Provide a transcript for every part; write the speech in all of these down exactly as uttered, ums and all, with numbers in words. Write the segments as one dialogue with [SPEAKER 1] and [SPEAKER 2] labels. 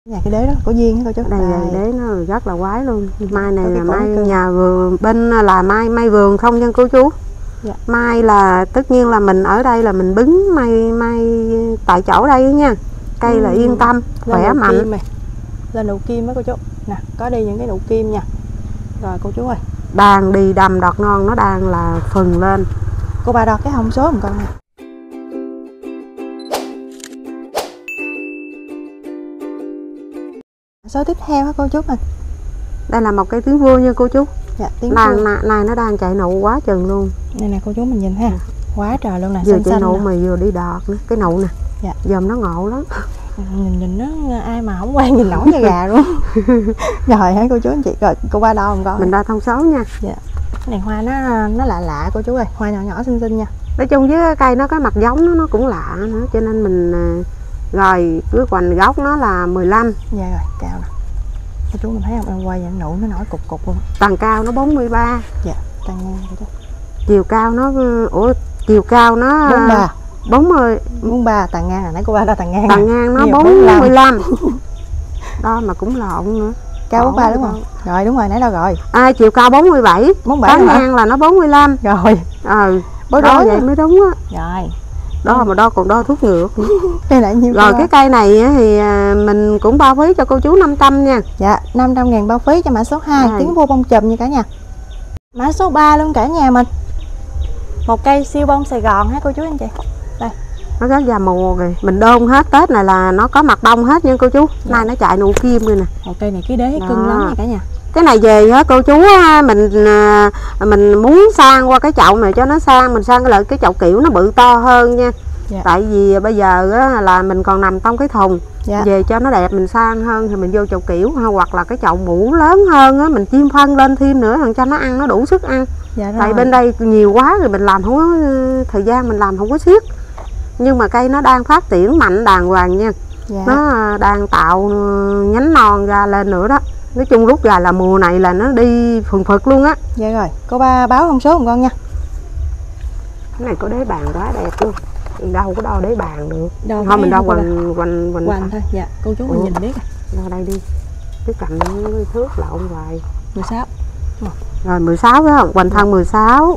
[SPEAKER 1] Nhà cái đế đó có duyên hả cô chú?
[SPEAKER 2] Đây là đế nó rất là quái luôn. Mai này là mai nhà vườn, bên là mai mai vườn không nha cô chú.
[SPEAKER 1] Dạ.
[SPEAKER 2] Mai là tất nhiên là mình ở đây là mình bứng mai mai tại chỗ đây nha. Cây ừ. là yên tâm, khỏe mạnh.
[SPEAKER 1] Là nụ kim đó cô chú. Nè, có đi những cái nụ kim nha. Rồi cô chú ơi.
[SPEAKER 2] Đàn đi đầm đọt non nó đang là phừng lên.
[SPEAKER 1] Cô ba đo cái hông số một con nè. Số tiếp theo hả cô chú mình?
[SPEAKER 2] Đây là một cây tiếng vua nha cô chú.
[SPEAKER 1] Dạ, tiếng
[SPEAKER 2] vua. Này nó đang chạy nụ quá chừng luôn.
[SPEAKER 1] Đây nè cô chú mình nhìn ha. Quá trời luôn nè,
[SPEAKER 2] vừa
[SPEAKER 1] xanh
[SPEAKER 2] chạy
[SPEAKER 1] xanh
[SPEAKER 2] nụ
[SPEAKER 1] nè.
[SPEAKER 2] mà vừa đi đọt nữa, cái nụ nè.
[SPEAKER 1] Dạ.
[SPEAKER 2] Dòm nó ngộ lắm.
[SPEAKER 1] Nhìn nhìn nó ai mà không quen nhìn nổi da gà luôn. Rồi hả cô chú anh chị? Rồi cô ba đo không con?
[SPEAKER 2] Mình đo thông số nha.
[SPEAKER 1] Dạ. Cái này hoa nó nó lạ lạ cô chú ơi, hoa nhỏ nhỏ xinh xinh nha.
[SPEAKER 2] Nói chung với cây nó cái mặt giống nó nó cũng lạ nữa, cho nên mình rồi cứ quanh gốc nó là mười lăm.
[SPEAKER 1] Dạ rồi, cao nè. Cô chú mình thấy không, em quay vậy nụ nó nổi cục cục luôn.
[SPEAKER 2] Tầng cao nó bốn mươi ba.
[SPEAKER 1] Dạ, tầng ngang cô chú.
[SPEAKER 2] Chiều cao nó ủa chiều cao nó
[SPEAKER 1] bốn mươi ba.
[SPEAKER 2] bốn mươi.
[SPEAKER 1] bốn mươi ba tầng ngang là nãy cô ba đo tầng ngang.
[SPEAKER 2] Tầng ngang nó bốn mươi lăm. Đó mà cũng lộn nữa.
[SPEAKER 1] Cao bốn mươi ba đúng không? Rồi đúng rồi, nãy đâu rồi.
[SPEAKER 2] À, chiều cao bốn mươi bảy.
[SPEAKER 1] bốn mươi bảy
[SPEAKER 2] tầng ngang là nó bốn mươi lăm.
[SPEAKER 1] Rồi.
[SPEAKER 2] Ừ.
[SPEAKER 1] Bối
[SPEAKER 2] Đó
[SPEAKER 1] rối
[SPEAKER 2] vậy
[SPEAKER 1] đó.
[SPEAKER 2] mới đúng á.
[SPEAKER 1] Rồi.
[SPEAKER 2] Đó mà đo còn đo thuốc ngược.
[SPEAKER 1] Cây này nhiêu?
[SPEAKER 2] Rồi cái cây này thì mình cũng bao phí cho cô chú năm trăm nha.
[SPEAKER 1] Dạ, năm trăm ngàn bao phí cho mã số hai, à. Tiếng vua bông chùm nha cả nhà. Mã số ba luôn cả nhà mình. Một cây siêu bông Sài Gòn ha cô chú anh chị. Đây.
[SPEAKER 2] Nó rất già mùa rồi. Mình đôn hết Tết này là nó có mặt bông hết nha cô chú. Dạ. Nay nó chạy nụ kim rồi nè.
[SPEAKER 1] Một cây này cái đế cưng lắm nha cả nhà.
[SPEAKER 2] Cái này về á cô chú mình mình muốn sang qua cái chậu này cho nó sang, mình sang cái lợi cái chậu kiểu nó bự to hơn nha. Dạ. Tại vì bây giờ á, là mình còn nằm trong cái thùng. Dạ. Về cho nó đẹp mình sang hơn thì mình vô chậu kiểu, hoặc là cái chậu mũ lớn hơn á, mình chiên phân lên thêm nữa cho nó ăn nó đủ sức ăn. Dạ. Tại bên đây nhiều quá rồi mình làm không có thời gian, mình làm không có xiết. Nhưng mà cây nó đang phát triển mạnh đàng hoàng nha. Dạ. Nó đang tạo nhánh non ra lên nữa đó. Nói chung lúc gà là mùa này là nó đi phừng phực luôn á.
[SPEAKER 1] Dạ rồi, cô ba báo thông số một con nha.
[SPEAKER 2] Cái này có đế bàn quá đẹp luôn. Mình đâu có đo đế bàn được.
[SPEAKER 1] Đâu
[SPEAKER 2] thôi mình đo quanh quanh quanh
[SPEAKER 1] quanh thôi. Dạ, cô chú mình nhìn biết.
[SPEAKER 2] Đo đây đi. Cái cầm thước lộn hoài.
[SPEAKER 1] mười sáu.
[SPEAKER 2] Rồi mười sáu phải không? Quanh thân mười sáu.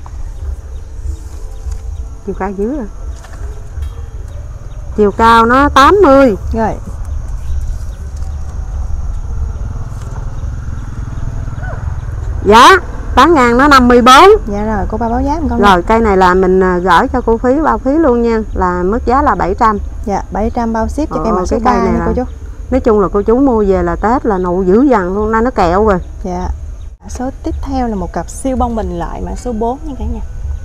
[SPEAKER 2] Chiều cao dưới rồi. Chiều cao nó tám mươi.
[SPEAKER 1] Rồi.
[SPEAKER 2] Dạ, bán ngàn nó năm mươi bốn.
[SPEAKER 1] Dạ rồi, cô ba báo giá một con.
[SPEAKER 2] Rồi này. Cây này là mình gửi cho cô phí bao phí luôn nha, là mức giá là bảy trăm.
[SPEAKER 1] Dạ, bảy trăm bao ship cho cây mã số ba
[SPEAKER 2] này
[SPEAKER 1] nha cô chú.
[SPEAKER 2] Nói chung là cô chú mua về là Tết là nụ dữ dằn luôn, nay nó kẹo rồi.
[SPEAKER 1] Dạ. Mã số tiếp theo là một cặp siêu bông bình lợi mã số bốn nha cả nhà.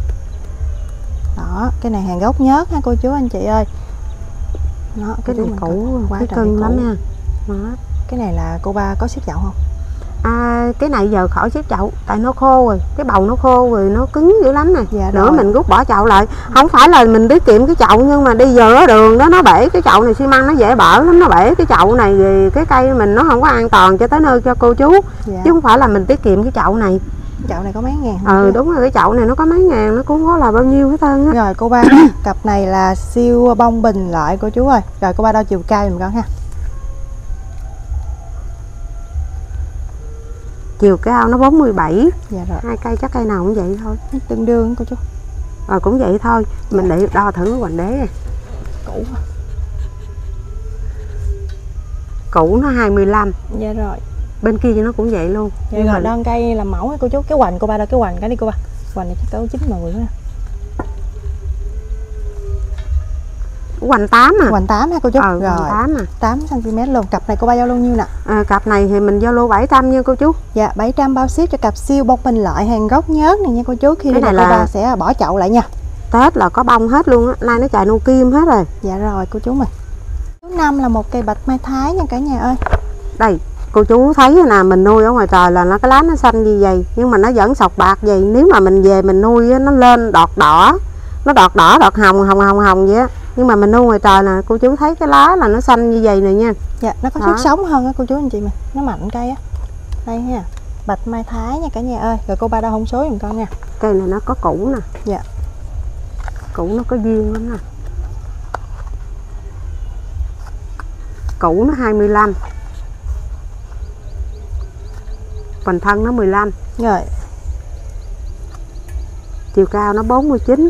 [SPEAKER 1] Đó, cái này hàng gốc nhớt ha cô chú anh chị ơi. Đó,
[SPEAKER 2] cái này cũ
[SPEAKER 1] quá
[SPEAKER 2] cái cưng lắm nha. Đó.
[SPEAKER 1] Cái này là cô ba có ship chậu không?
[SPEAKER 2] À, cái này giờ khỏi xếp chậu tại nó khô rồi, cái bầu nó khô rồi, nó cứng dữ lắm nè.
[SPEAKER 1] Dạ
[SPEAKER 2] nữa mình rút bỏ chậu lại. Không phải là mình tiết kiệm cái chậu, nhưng mà đi giờ ở đường đó nó bể cái chậu này, xi măng nó dễ bở lắm, nó bể cái chậu này thì cái cây mình nó không có an toàn cho tới nơi cho cô chú. Dạ. Chứ không phải là mình tiết kiệm cái chậu này.
[SPEAKER 1] Chậu này có mấy ngàn?
[SPEAKER 2] Ừ đúng rồi, cái chậu này nó có mấy ngàn, nó cũng có là bao nhiêu hết trơn á.
[SPEAKER 1] Rồi cô ba cặp này là siêu bông bình lợi cô chú ơi. Rồi cô ba đo chiều cao giùm con ha.
[SPEAKER 2] Chiều cao nó bốn mươi bảy.
[SPEAKER 1] Dạ rồi.
[SPEAKER 2] Hai cây chắc cây nào cũng vậy thôi.
[SPEAKER 1] Tương đương cô chú.
[SPEAKER 2] Rồi cũng vậy thôi. Mình để đo thử cái hoành đế này.
[SPEAKER 1] Cũ hả?
[SPEAKER 2] Cũ nó hai mươi lăm.
[SPEAKER 1] Dạ rồi.
[SPEAKER 2] Bên kia nó cũng vậy luôn.
[SPEAKER 1] Dạ rồi, mình... đo cây làm mẫu cô chú. Cái hoành cô ba đo cái hoành cái đi cô ba. Hoành này chắc cỡ chín mươi nữa.
[SPEAKER 2] Hoành tám à.
[SPEAKER 1] Hoành tám ha cô chú.
[SPEAKER 2] Ừ,
[SPEAKER 1] rồi.
[SPEAKER 2] tám à.
[SPEAKER 1] tám xăng ti mét luôn. Cặp này cô ba giao luôn nhiêu nè?
[SPEAKER 2] À, cặp này thì mình giao lưu bảy trăm nha cô chú.
[SPEAKER 1] Dạ, bảy trăm bao ship cho cặp siêu bông bình lợi hàng gốc nhớt này nha cô chú. Khi
[SPEAKER 2] cái này
[SPEAKER 1] là
[SPEAKER 2] cô ba
[SPEAKER 1] sẽ bỏ chậu lại nha.
[SPEAKER 2] Tết là có bông hết luôn á, nay nó chạy nụ kim hết rồi.
[SPEAKER 1] Dạ rồi cô chú mình. Số năm là một cây bạch mai Thái nha cả nhà ơi.
[SPEAKER 2] Đây, cô chú thấy nè, mình nuôi ở ngoài trời là nó cái lá nó xanh như vậy, nhưng mà nó vẫn sọc bạc vậy. Nếu mà mình về mình nuôi nó lên đọt đỏ, nó đọt đỏ đọt hồng hồng hồng hồng vậy á. Nhưng mà mình nuôi ngoài trời nè, cô chú thấy cái lá là nó xanh như vậy nè nha.
[SPEAKER 1] Dạ, nó có đó. Sức sống hơn á cô chú anh chị mình. Nó mạnh cây á. Đây ha. Bạch mai Thái nha cả nhà ơi. Rồi cô ba đo thông số giùm con nha.
[SPEAKER 2] Cây này nó có củ nè.
[SPEAKER 1] Dạ.
[SPEAKER 2] Củ nó có duyên lắm nè. cũ nó hai mươi lăm, hoành thân nó mười lăm.
[SPEAKER 1] Rồi.
[SPEAKER 2] Chiều cao nó bốn mươi chín.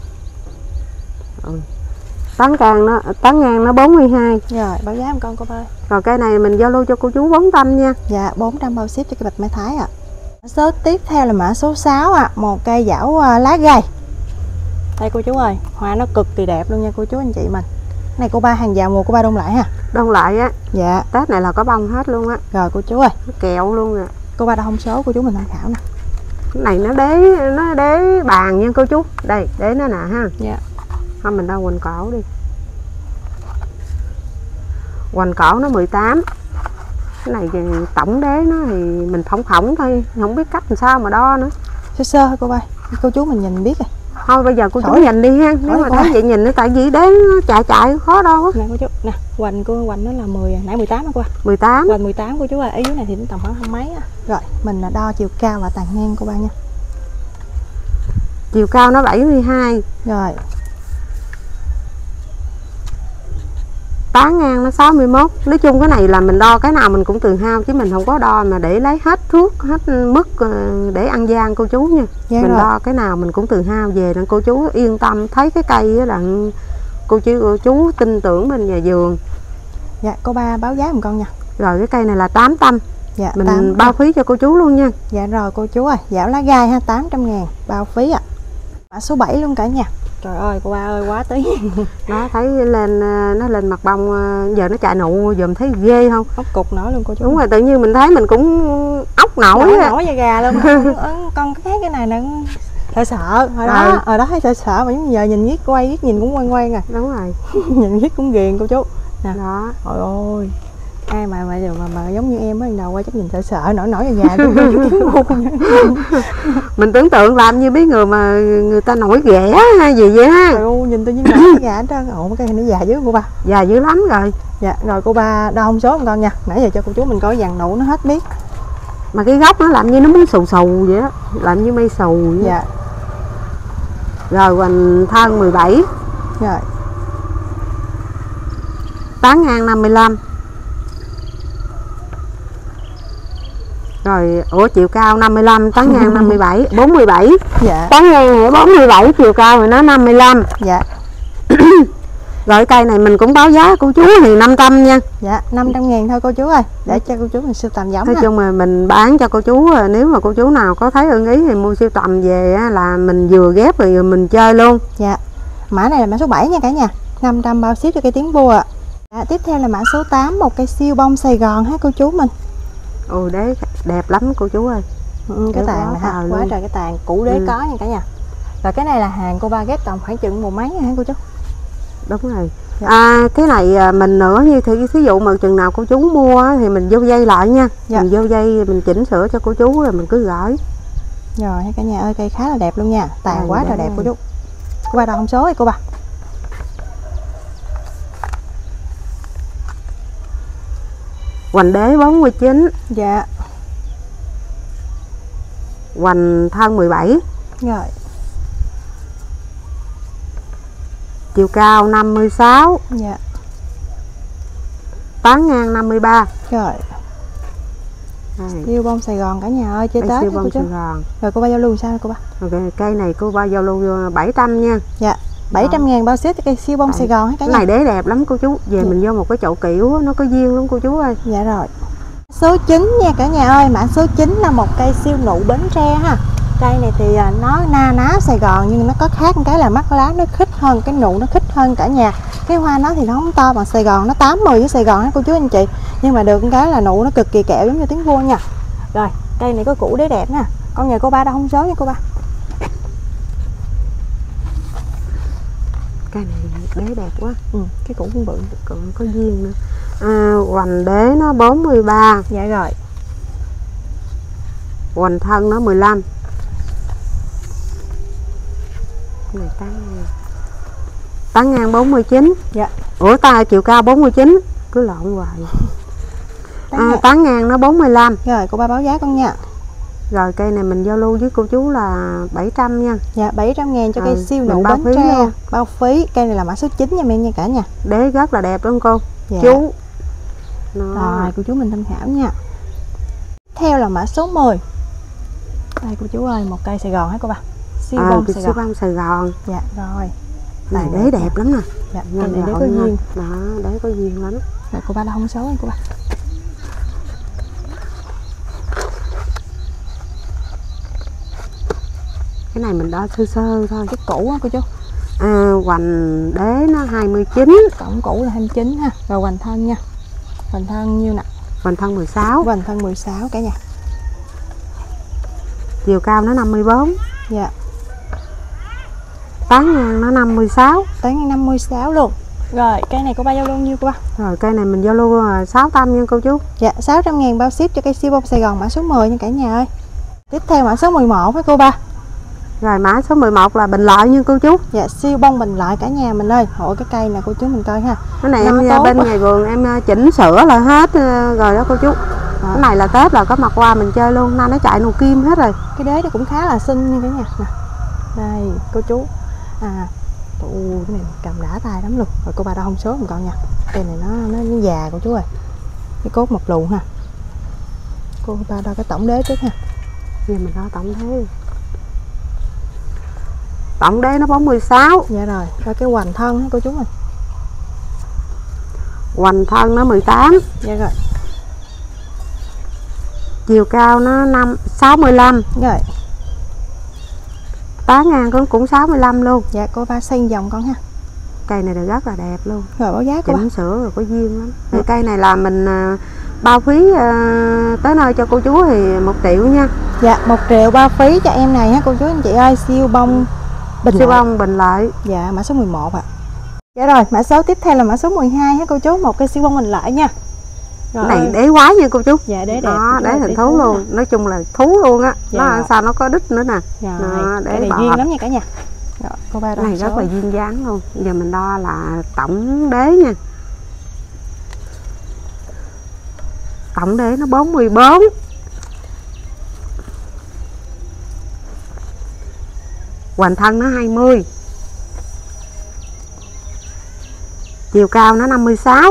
[SPEAKER 2] Ừ. Tán càng nó tán ngang nó bốn mươi hai.
[SPEAKER 1] Rồi, báo giá một con cô ơi.
[SPEAKER 2] Rồi cây này mình giao lưu cho cô chú bốn trăm nha.
[SPEAKER 1] Dạ, bốn trăm bao ship cho cái bạch mai Thái ạ. À. Số tiếp theo là mã số sáu ạ, à. Một cây dảo uh, lá gai. Đây cô chú ơi, hoa nó cực kỳ đẹp luôn nha cô chú anh chị mình. Cái này cô ba hàng vào mùa cô ba đông lại ha.
[SPEAKER 2] Đông lại á.
[SPEAKER 1] Dạ.
[SPEAKER 2] Tết này là có bông hết luôn á.
[SPEAKER 1] Rồi cô chú ơi.
[SPEAKER 2] Nó kẹo luôn rồi.
[SPEAKER 1] Cô ba đã thông số cô chú mình tham khảo nè.
[SPEAKER 2] Cái này nó đế nó đế bàn nha cô chú. Đây, đế nó nè ha.
[SPEAKER 1] Dạ.
[SPEAKER 2] Thôi mình đo hoành cổ đi. Hoành cổ nó mười tám. Cái này thì tổng đế nó thì mình phỏng phỏng thôi, không biết cách làm sao mà đo nữa.
[SPEAKER 1] Sơ sơ thôi cô ba. Cô chú mình nhìn biết rồi.
[SPEAKER 2] Thôi bây giờ cô chú
[SPEAKER 1] Khỏi.
[SPEAKER 2] nhìn đi ha. Nếu mà thấy vậy nhìn nó tại vì đế nó chạy chạy khó đo quá.
[SPEAKER 1] Nè cô chú, nè, hoành cô hoành nó là mười, nãy mười tám đó cô ba.
[SPEAKER 2] mười tám.
[SPEAKER 1] Hoành mười tám cô chú ơi, ở dưới này thì nó tầm khoảng hai mấy á. Rồi, mình là đo chiều cao và tàn ngang cô ba nha.
[SPEAKER 2] Chiều cao nó bảy mươi hai.
[SPEAKER 1] Rồi.
[SPEAKER 2] Tán ngang nó sáu mươi mốt. Nói chung cái này là mình đo cái nào mình cũng từ hao, chứ mình không có đo mà để lấy hết thuốc, hết mức để ăn gian cô chú nha.
[SPEAKER 1] Dạ
[SPEAKER 2] mình
[SPEAKER 1] rồi.
[SPEAKER 2] đo cái nào mình cũng từ hao về nên cô chú yên tâm, thấy cái cây là cô chú, cô chú tin tưởng bên nhà vườn.
[SPEAKER 1] Dạ, cô ba báo giá một con nha.
[SPEAKER 2] Rồi cái cây này là tám trăm.
[SPEAKER 1] Dạ,
[SPEAKER 2] mình
[SPEAKER 1] tám trăm.
[SPEAKER 2] bao phí cho cô chú luôn nha.
[SPEAKER 1] Dạ rồi cô chú ơi, dảo lá gai ha, tám trăm ngàn bao phí ạ. À. Mã số bảy luôn cả nhà. Trời ơi cô ba ơi, quá tí.
[SPEAKER 2] Nó thấy lên nó lên mặt bông, giờ nó chạy nụ dùm thấy ghê không?
[SPEAKER 1] Ốc cục nổi luôn cô chú.
[SPEAKER 2] Đúng rồi, tự nhiên mình thấy mình cũng ốc nổi.
[SPEAKER 1] Nổi, nổi da gà luôn. Con thấy cái này nó sợ sợ. Hồi đó,
[SPEAKER 2] ừ.
[SPEAKER 1] hồi đó thấy sợ sợ mà giờ nhìn viết quay, viết nhìn cũng ngoan ngoan rồi.
[SPEAKER 2] Đúng rồi.
[SPEAKER 1] Nhìn viết cũng ghiền cô chú. Nè.
[SPEAKER 2] Đó.
[SPEAKER 1] Trời ơi. Ai mà mà mà, mà giống như em mới đầu qua chắc nhìn sợ sợ nổi nổi da gà.
[SPEAKER 2] Mình tưởng tượng làm như mấy người mà người ta nổi ghẻ hay gì vậy ha.
[SPEAKER 1] Trời ơi, nhìn tự nhiên nổi da gà hết trơn. Ồ, cái này nó già dữ cô ba.
[SPEAKER 2] Già dữ lắm rồi.
[SPEAKER 1] Dạ, rồi cô ba đo thông số một con nha. Nãy giờ cho cô chú mình coi dàn nụ nó hết biết.
[SPEAKER 2] Mà cái gốc nó làm như nó muốn xù xù vậy đó, làm như mây xù vậy.
[SPEAKER 1] Dạ.
[SPEAKER 2] Rồi hoành thân mười bảy.
[SPEAKER 1] Rồi.
[SPEAKER 2] Tán ngang năm mươi lăm. Rồi, ủa chiều cao năm mươi lăm, tán ngang năm mươi bảy, bốn mươi bảy.
[SPEAKER 1] Dạ.
[SPEAKER 2] Tán ngang này bốn mươi bảy, chiều cao thì nó năm mươi lăm.
[SPEAKER 1] Dạ.
[SPEAKER 2] Rồi cây này mình cũng báo giá cô chú thì năm trăm nha.
[SPEAKER 1] Dạ, năm trăm ngàn thôi cô chú ơi. Để cho cô chú mình sưu tầm giống.
[SPEAKER 2] Nói chung là mình bán cho cô chú, nếu mà cô chú nào có thấy ưng ý thì mua sưu tầm về là mình vừa ghép rồi mình chơi luôn.
[SPEAKER 1] Dạ. Mã này là mã số bảy nha cả nhà. năm trăm bao ship cho cây tiếng vua ạ. Dạ, tiếp theo là mã số tám, một cây siêu bông Sài Gòn ha cô chú mình.
[SPEAKER 2] Ồ đế đẹp lắm cô chú ơi.
[SPEAKER 1] Ừ, cái tàn này ha, quá trời cái tàn cũ đế ừ. có nha cả nhà. Rồi cái này là hàng cô ba ghép tầm khoảng chừng một mấy hả cô chú?
[SPEAKER 2] Đúng rồi. Dạ. À, cái này mình nữa như thì thí dụ mà chừng nào cô chú mua thì mình vô dây lại nha. Dạ. Mình vô dây mình chỉnh sửa cho cô chú rồi mình cứ gửi.
[SPEAKER 1] Rồi cả nhà ơi, cây khá là đẹp luôn nha, tàn à, quá trời đẹp cô chú. Cô ba đo thông số đi cô ba.
[SPEAKER 2] Hoành đế bốn mươi chín.
[SPEAKER 1] Dạ.
[SPEAKER 2] Hoành thân mười bảy.
[SPEAKER 1] Rồi.
[SPEAKER 2] Chiều cao năm mươi sáu.
[SPEAKER 1] Dạ.
[SPEAKER 2] Tán ngang năm mươi ba.
[SPEAKER 1] Rồi. Siêu bông Sài Gòn cả nhà ơi, chơi Tết
[SPEAKER 2] siêu bông Sài Gòn.
[SPEAKER 1] Rồi cô ba giao lưu sao cô ba?
[SPEAKER 2] Okay, cây này cô ba giao lưu bảy trăm nha.
[SPEAKER 1] Dạ. bảy trăm ngàn bao ship cây siêu bông Sài Gòn hết cả nhà.
[SPEAKER 2] Cái này đế đẹp lắm cô chú. Về dạ. Mình vô một cái chậu kiểu nó có duyên lắm cô chú ơi.
[SPEAKER 1] Dạ rồi. Số chín nha cả nhà ơi, mã số chín là một cây siêu nụ Bến Tre ha. Cây này thì nó na ná Sài Gòn nhưng nó có khác một cái là mắt lá nó khít hơn, cái nụ nó khít hơn cả nhà. Cái hoa nó thì nó không to bằng Sài Gòn, nó tám mươi với Sài Gòn đó cô chú anh chị. Nhưng mà được cái là nụ nó cực kỳ kẹo giống như tiếng vua nha. Rồi, cây này có củ đế đẹp nè. Con nhờ cô ba đo thông số nha cô ba.
[SPEAKER 2] Cây này đế đẹp quá.
[SPEAKER 1] Ừ, cái củ cũng bự,
[SPEAKER 2] còn có duyên nữa. À, hoành đế nó bốn mươi ba.
[SPEAKER 1] Dạ rồi.
[SPEAKER 2] Hoành thân nó mười lăm. Cái này tán ngang. Tán ngang bốn mươi chín.
[SPEAKER 1] Dạ.
[SPEAKER 2] Ủa ta chiều cao bốn mươi chín, cứ lộn hoài. Tán, à, tán ngang nó bốn mươi lăm.
[SPEAKER 1] Rồi cô ba báo giá con nha.
[SPEAKER 2] Rồi cây này mình giao lưu với cô chú là bảy trăm nha.
[SPEAKER 1] Dạ bảy trăm ngàn cho cây ừ, siêu nụ Bến Tre. Bao phí. Cây này là mã số chín nha em nha cả nhà.
[SPEAKER 2] Đế rất là đẹp đúng không cô?
[SPEAKER 1] Dạ.
[SPEAKER 2] Chú Nó...
[SPEAKER 1] Rồi cô chú mình tham khảo nha. Tiếp theo là mã số mười. Đây cô chú ơi, một cây Sài Gòn hả cô ba? Siêu
[SPEAKER 2] à,
[SPEAKER 1] bông Sài
[SPEAKER 2] siêu
[SPEAKER 1] Gòn.
[SPEAKER 2] bông Sài Gòn.
[SPEAKER 1] Dạ rồi.
[SPEAKER 2] Này đế đẹp lắm nè.
[SPEAKER 1] Dạ, cây này đế có duyên.
[SPEAKER 2] Đó, đế có duyên lắm.
[SPEAKER 1] Rồi cô ba đã không số anh cô ba.
[SPEAKER 2] Cái này mình đo sơ sơ thôi.
[SPEAKER 1] Cái cũ á cô chú.
[SPEAKER 2] À, hoành đế nó hai mươi chín.
[SPEAKER 1] Tổng cũ là hai mươi chín ha. Rồi hoành thân nha. Hoành thân nhiêu nè?
[SPEAKER 2] Hoành thân mười sáu.
[SPEAKER 1] Hoành thân mười sáu cả nhà.
[SPEAKER 2] Chiều cao nó năm mươi bốn.
[SPEAKER 1] Dạ.
[SPEAKER 2] Tán ngang nó năm mươi sáu.
[SPEAKER 1] Tán ngang năm mươi sáu luôn. Rồi cây này cô ba giao luôn nhiêu cô ba?
[SPEAKER 2] Rồi cây này mình giao lưu là sáu trăm nha cô chú.
[SPEAKER 1] Dạ sáu trăm ngàn bao ship cho cây siêu bông Sài Gòn mã số mười nha cả nhà ơi. Tiếp theo mã số mười một với cô ba.
[SPEAKER 2] Rồi mã số mười một là bình lợi nha cô chú.
[SPEAKER 1] Dạ siêu bông bình lợi cả nhà mình ơi. Hội cái cây nè cô chú mình coi ha.
[SPEAKER 2] Cái này
[SPEAKER 1] Nó
[SPEAKER 2] em bên quá. Ngày vườn em chỉnh sửa là hết rồi đó cô chú. À. Cái này là Tết là có mặt qua mình chơi luôn, nay nó chạy nụ kim hết rồi.
[SPEAKER 1] Cái đế nó cũng khá là xinh nha cả nhà nè. Đây cô chú. À, tụ cái này cầm đã tay lắm luôn. Rồi cô ba đã không số một con nha. Cây này nó nó, nó già cô chú ơi. Cái cốt một lù ha. Cô ba đo cái tổng đế trước ha.
[SPEAKER 2] Giờ mình đo tổng đế. Tổng đế nó bốn mươi sáu.
[SPEAKER 1] Dạ rồi, coi cái hoành thân đó cô chú mình.
[SPEAKER 2] Hoành thân nó mười tám.
[SPEAKER 1] Dạ rồi.
[SPEAKER 2] Chiều cao nó năm sáu mươi lăm.
[SPEAKER 1] Rồi.
[SPEAKER 2] Tán ngang cũng cũng sáu mươi lăm luôn.
[SPEAKER 1] Dạ cô ba xanh vòng con ha.
[SPEAKER 2] Cây này là rất là đẹp luôn.
[SPEAKER 1] Rồi báo giá cô
[SPEAKER 2] chỉnh sửa rồi có duyên lắm. Ừ. Cây này là mình uh, bao phí uh, tới nơi cho cô chú thì một triệu nha.
[SPEAKER 1] Dạ một triệu bao phí cho em này ha cô chú anh chị ơi. Siêu bông
[SPEAKER 2] bình siêu lợi. Bông bình lợi.
[SPEAKER 1] Dạ mã số mười một ạ. À. Dạ rồi mã số tiếp theo là mã số mười hai ha cô chú. Một cây siêu bông bình lợi nha.
[SPEAKER 2] Rồi. Cái này đế quái nha cô chú.
[SPEAKER 1] Dạ đế đẹp.
[SPEAKER 2] Đó, đế hình thú luôn. Nè. Nói chung là thú luôn á.
[SPEAKER 1] Dạ
[SPEAKER 2] Nó sao nó có đít nữa nè.
[SPEAKER 1] Rồi. Nó, đế cái này duyên lắm nha cả nhà. Rồi, cô ba
[SPEAKER 2] cái này
[SPEAKER 1] số.
[SPEAKER 2] Rất là duyên dáng luôn. Giờ mình đo là tổng đế nha. Tổng đế nó bốn mươi bốn. Hoành thân nó hai mươi. Chiều cao nó năm mươi sáu.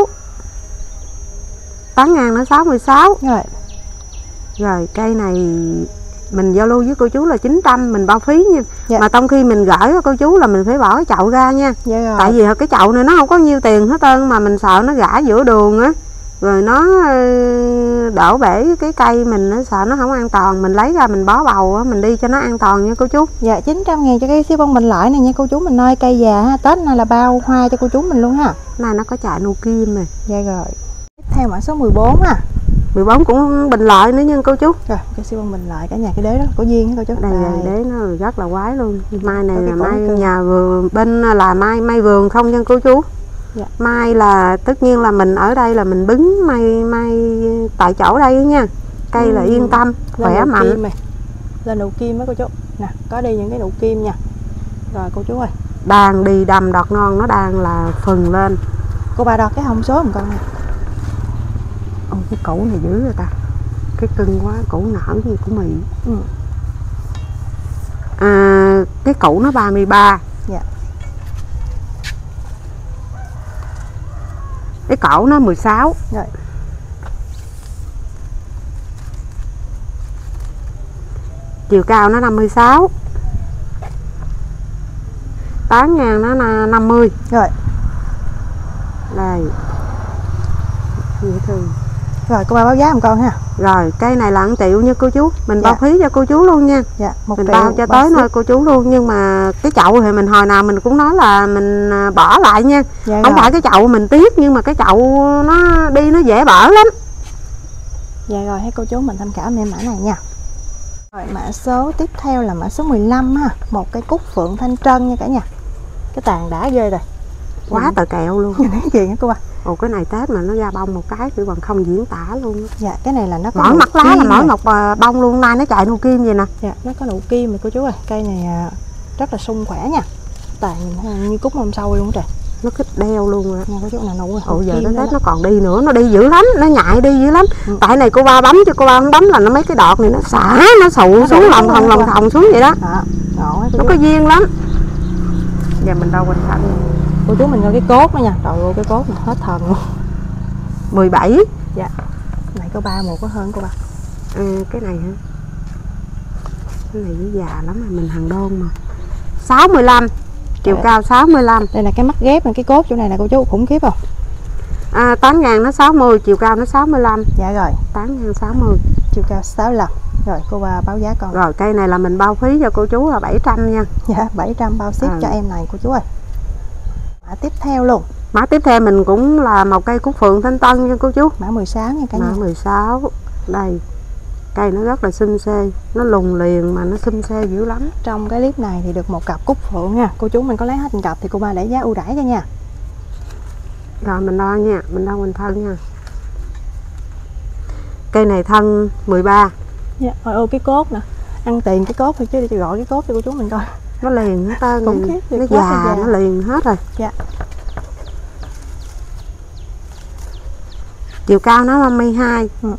[SPEAKER 2] Tán ngang nó sáu mươi sáu.
[SPEAKER 1] Rồi.
[SPEAKER 2] Rồi cây này mình giao lưu với cô chú là chín trăm, mình bao phí nha. Dạ. Mà trong khi mình gửi cô chú là mình phải bỏ cái chậu ra nha.
[SPEAKER 1] Dạ rồi.
[SPEAKER 2] Tại vì cái chậu này nó không có nhiêu tiền hết trơn, mà mình sợ nó gã giữa đường á, rồi nó đổ bể cái cây mình, nó sợ nó không an toàn, mình lấy ra mình bó bầu á, mình đi cho nó an toàn nha cô chú.
[SPEAKER 1] Dạ chín trăm ngàn cho cây siêu bông bình lợi này nha cô chú mình ơi. Cây già ha, Tết này là bao hoa cho cô chú mình luôn ha.
[SPEAKER 2] Này nó có chạy nụ kim này.
[SPEAKER 1] Dạ rồi. Tiếp theo mã số mười bốn ha.
[SPEAKER 2] mười bốn cũng bình lợi nữa nha cô chú.
[SPEAKER 1] Rồi cây siêu bông bình lợi cả nhà, cái đế đó có duyên hả cô chú.
[SPEAKER 2] Đây, đây. Đế nó rất là quái luôn. Mai này là mai nhà vườn, bên là mai mai vườn không nha cô chú. Dạ. Mai là tất nhiên là mình ở đây là mình bứng mai mai tại chỗ đây nha. Cây ừ. là yên tâm, khỏe mạnh.
[SPEAKER 1] Lên nụ kim đó cô chú. Nè, có đi những cái nụ kim nha. Rồi cô chú ơi.
[SPEAKER 2] Đang đi đầm đọt non, nó đang là phừng lên.
[SPEAKER 1] Cô ba đo cái hông số một con nè.
[SPEAKER 2] Ôi cái củ này dữ rồi ta. Cái cưng quá, củ nở gì của mì. Ừ. À, cái củ nó ba mươi ba.
[SPEAKER 1] Dạ.
[SPEAKER 2] Cái cổ nó mười sáu.
[SPEAKER 1] Rồi.
[SPEAKER 2] Chiều cao nó năm mươi sáu. Tán ngang nó là năm mươi.
[SPEAKER 1] Rồi.
[SPEAKER 2] Đây. Dễ thương.
[SPEAKER 1] Rồi cô ba báo giá một con ha.
[SPEAKER 2] Rồi cây này là một triệu nha cô chú. Mình
[SPEAKER 1] Dạ.
[SPEAKER 2] bao phí cho cô chú luôn nha.
[SPEAKER 1] Dạ, một
[SPEAKER 2] mình
[SPEAKER 1] triệu
[SPEAKER 2] bao cho tới nơi cô chú luôn. Nhưng mà cái chậu thì mình hồi nào mình cũng nói là mình bỏ lại nha. Dạ không rồi. Phải cái chậu mình tiếc, nhưng mà cái chậu nó đi nó dễ bở lắm.
[SPEAKER 1] Dạ rồi,ให้cô chú mình tham khảo em mã này nha. Rồi mã số tiếp theo là mã số mười lăm ha. Một cái cúc phượng thanh trân nha cả nhà. Cái tàn đã ghê rồi.
[SPEAKER 2] Quá tờ kẹo luôn.
[SPEAKER 1] Nhìn thấy gì hả cô ba?
[SPEAKER 2] Ồ cái này Tết mà nó ra bông một cái thì bằng không diễn tả luôn.
[SPEAKER 1] Dạ cái này là nó có
[SPEAKER 2] mỗi mắt lá là mỗi ngọc bông luôn, nay nó chạy nụ kim vậy nè.
[SPEAKER 1] Dạ nó có nụ kim rồi cô chú ơi. Cây này rất là sung khỏe nha. Tàn nhìn như cúc mâm sâu luôn trời.
[SPEAKER 2] Nó kích đeo luôn rồi.
[SPEAKER 1] Nha có chú nào nụ rồi.
[SPEAKER 2] Ồ giờ nó Tết nó còn đi nữa, nó đi dữ lắm, nó nhại đi dữ lắm. Ừ. Tại này cô ba bấm cho cô ba không bấm là nó mấy cái đọt này nó xả, nó sụ xuống lòng thòng lòng thòng xuống vậy đó. À, ngộ, nó có duyên lắm. Giờ mình đâu quanh thành.
[SPEAKER 1] Cô chú mình coi cái cốt đó nha. Trời ơi cái cốt này hết thần luôn.
[SPEAKER 2] mười bảy.
[SPEAKER 1] Dạ. Này có ba mùa có hơn cô ba.
[SPEAKER 2] À, cái này hả? Cái này nó già lắm rồi, mình hàng đôn mà. sáu mươi lăm, chiều
[SPEAKER 1] Đấy.
[SPEAKER 2] cao sáu mươi lăm.
[SPEAKER 1] Đây là cái mắt ghép, cái cốt chỗ này là cô chú khủng khiếp không?
[SPEAKER 2] À, tám ngàn nó sáu mươi, chiều cao nó sáu mươi lăm.
[SPEAKER 1] Dạ rồi.
[SPEAKER 2] tám ngàn sáu mươi.
[SPEAKER 1] Chiều cao sáu mươi lăm. Rồi cô ba báo giá con.
[SPEAKER 2] Rồi cây này là mình bao phí cho cô chú là bảy trăm nha.
[SPEAKER 1] Dạ bảy trăm bao ship à. Cho em này cô chú ơi. Mã tiếp theo luôn.
[SPEAKER 2] Mã tiếp theo mình cũng là một cây cúc phượng Thanh Tân nha cô chú.
[SPEAKER 1] Mã mười sáu nha cả nhà.
[SPEAKER 2] Mã mười sáu. Đây. Cây nó rất là xum xê, nó lùng liền mà nó xum xê dữ lắm.
[SPEAKER 1] Trong cái clip này thì được một cặp cúc phượng nha. Cô chú mình có lấy hết một cặp thì cô ba để giá ưu đãi cho nha.
[SPEAKER 2] Rồi mình đo nha, mình đo mình thân nha. Cây này thân mười ba.
[SPEAKER 1] Dạ, ôi ô cái cốt nè. Ăn tiền cái cốt thôi chứ để gọi cái cốt cho cô chú mình coi.
[SPEAKER 2] Nó liền hết trơn,
[SPEAKER 1] Cũng
[SPEAKER 2] nó già, nó liền hết rồi.
[SPEAKER 1] Dạ.
[SPEAKER 2] Chiều cao nó năm mươi hai. Ừ.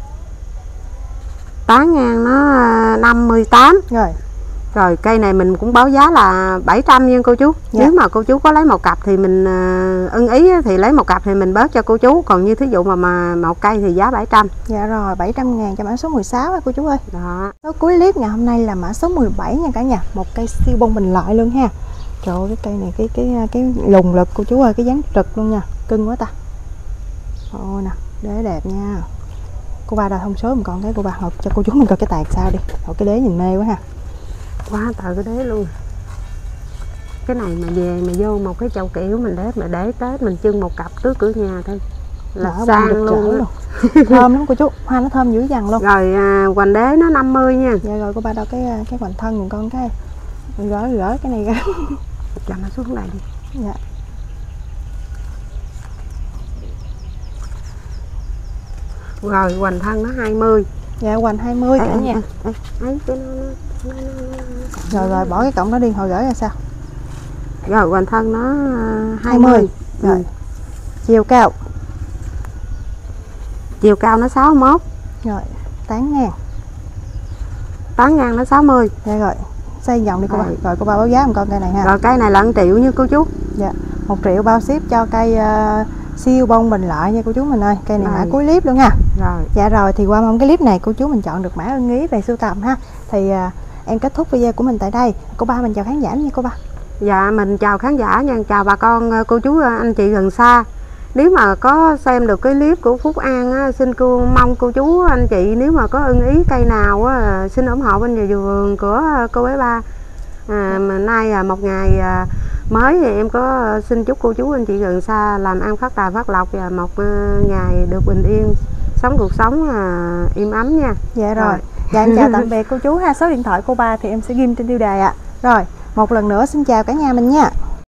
[SPEAKER 2] Tán ngang nó năm mươi tám.
[SPEAKER 1] Rồi.
[SPEAKER 2] Rồi cây này mình cũng báo giá là bảy trăm nha cô chú. Dạ. Nếu mà cô chú có lấy một cặp thì mình uh, ưng ý thì lấy một cặp thì mình bớt cho cô chú. Còn như thí dụ mà, mà một cây thì giá bảy trăm.
[SPEAKER 1] Dạ rồi, bảy trăm ngàn cho mã số mười sáu á cô chú ơi.
[SPEAKER 2] Đó.
[SPEAKER 1] Số cuối clip ngày hôm nay là mã số mười bảy nha cả nhà. Một cây siêu bông bình lợi luôn ha. Trời ơi, cái cây này cái cái cái lùng lực cô chú ơi, cái dáng trực luôn nha. Cưng quá ta. Ôi nè, đế đẹp nha. Cô ba đòi thông số mình còn cái cô ba học cho cô chú mình coi cái tag sao đi. Rồi cái đế nhìn mê quá ha.
[SPEAKER 2] Quá trời cái đế luôn. Cái này mà về mà vô một cái chậu kiểu mình để mà để Tết mình trưng một cặp trước cửa nhà thôi là
[SPEAKER 1] Mở
[SPEAKER 2] sang luôn,
[SPEAKER 1] luôn. Thơm lắm cô chú, hoa nó thơm dữ dằn luôn.
[SPEAKER 2] Rồi à, hoành đế nó năm mươi nha.
[SPEAKER 1] Dạ rồi cô ba đo cái cái hoành thân mình con cái gỡ gỡ cái này ra.
[SPEAKER 2] Cho nó xuống đây đi.
[SPEAKER 1] Dạ.
[SPEAKER 2] Rồi hoành thân nó hai mươi.
[SPEAKER 1] Dạ hoành hai mươi cả nhà.
[SPEAKER 2] Ấy cái nó, nó, nó,
[SPEAKER 1] nó rồi rồi bỏ cái cổng nó đi hồi gửi ra sao?
[SPEAKER 2] Rồi hoành thân nó
[SPEAKER 1] hai mươi. Rồi. Ừ. Chiều cao.
[SPEAKER 2] Chiều cao nó sáu mươi mốt.
[SPEAKER 1] Rồi, tán ngang.
[SPEAKER 2] Tán ngang nó sáu mươi.
[SPEAKER 1] Dạ rồi. Xây vòng đi cô ba. Rồi cô ba báo giá một con cây này ha.
[SPEAKER 2] Rồi cây này là một triệu như cô chú.
[SPEAKER 1] Dạ. một triệu bao ship cho cây uh, siêu bông bình lợi nha cô chú mình ơi. Cây này mã cuối clip luôn ha.
[SPEAKER 2] Rồi.
[SPEAKER 1] Dạ rồi thì qua mong cái clip này cô chú mình chọn được mã ưng ý về sưu tầm ha. Thì uh, em kết thúc video của mình tại đây. Cô ba mình chào khán giả nha cô ba.
[SPEAKER 2] Dạ mình chào khán giả nha, chào bà con cô chú anh chị gần xa. Nếu mà có xem được cái clip của Phúc An á, xin cô mong cô chú anh chị nếu mà có ưng ý cây nào á, xin ủng hộ bên nhà vườn của cô bé Ba. À, mà nay à, một ngày à, mới thì em có xin chúc cô chú anh chị gần xa làm ăn phát tài phát lộc và một à, ngày được bình yên, sống cuộc sống à, im ấm nha.
[SPEAKER 1] Dạ rồi. rồi. Dạ em chào tạm biệt cô chú ha. Số điện thoại cô ba thì em sẽ ghim trên tiêu đề ạ. À. Rồi, một lần nữa xin chào cả nhà mình nha.